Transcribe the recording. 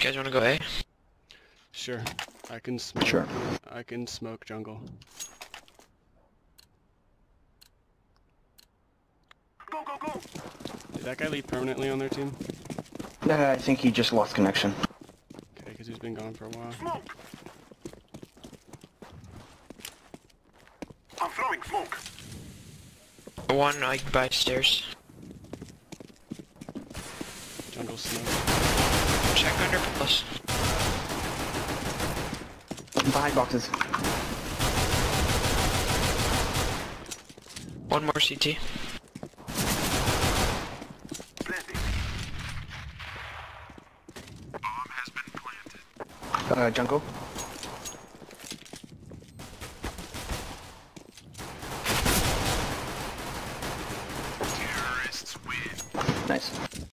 guys wanna go A? Sure. I can smoke. Sure. I can smoke jungle. Go, go, go! Did that guy leave permanently on their team? I think he just lost connection. Okay, because he's been gone for a while. Smoke! I'm throwing smoke. One like by stairs. Jungle smoke. Check under plus. Behind boxes. One more CT. Planting. Bomb has been planted. Jungle. Terrorists win. Nice.